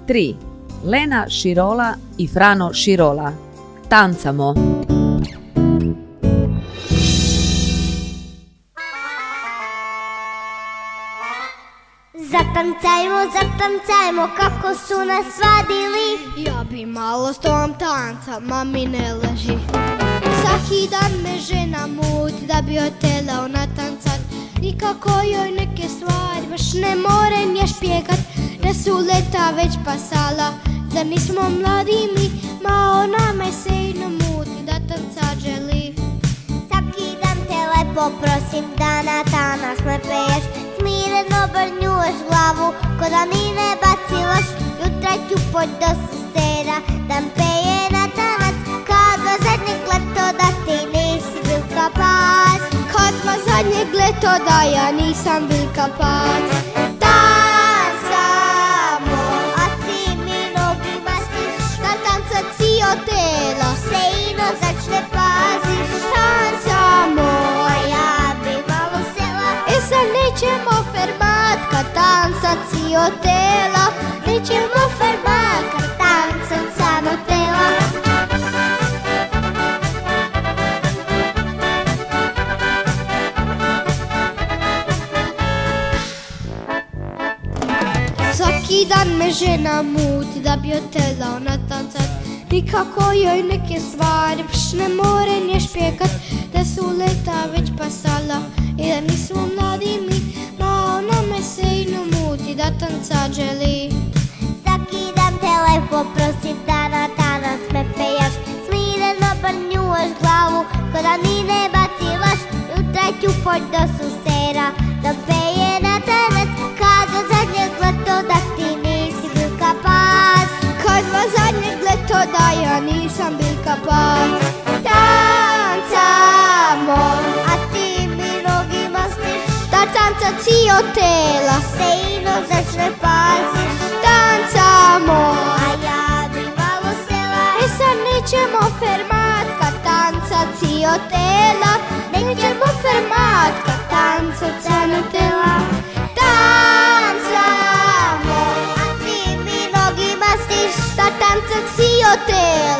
3. Lena Širola i Frano Širola. Tancamo. Zatancajmo, zatancajmo kako su nas svadili. Ja bi malo s tom tanca, mami ne leži. Svaki dan me žena muti da bi otela ona tancat. Nikako joj neke stvari baš ne more nje špjegat. Da su leta već pasala, da nismo mladi mi, ma ona me sejno muti da tancat želi. Svaki dan te lepo prosim da na tanas me peješ. Smireno brnjuješ glavu ko da ni ne bacilaš. Jutra ću poć do suseda da m peje na tanac. Kad vas zadnjeg leto da ti nisi bil kapac. Kad vas zadnjeg leto da ja nisam bil kapac. Tancamo, a ti mi nogi mastiš. Da tancat si otela, Sejno začne paziš. tancamo. A ja bi malo sela. Sad nećemo fermat kad tancat si otela. Nećemo fermat kad tancat sam otela. Svaki dan me žena muti da bi otela ona tancat. Nikako joj neke stvari baš ne more nje špjegat. Da su leta već pasala i da nismo mladi mi, ma ona me sejno muti da tancat želi. Svaki dan te lepo prosim da na tanas me pejaš. Smireno brnjuješ glavu ko da ni ne bacilaš. Jutra ću poć do suseda da peje na tanac. Kad od zadnjeg leto da ti nisi bil kapac. Kad vas zadnjeg leto da ja nisam bil kapac. Tancamo, a ti mi nogi mastiš. Da tancat si otela, Sejno začne paziš. tancamo. A ja bi malo sela. Sad nećemo fermat kad tancat si otela. Nećemo fermat kad tancat sam otela. Tancamo, a ti mi nogi mastiš. Da tancat si otela.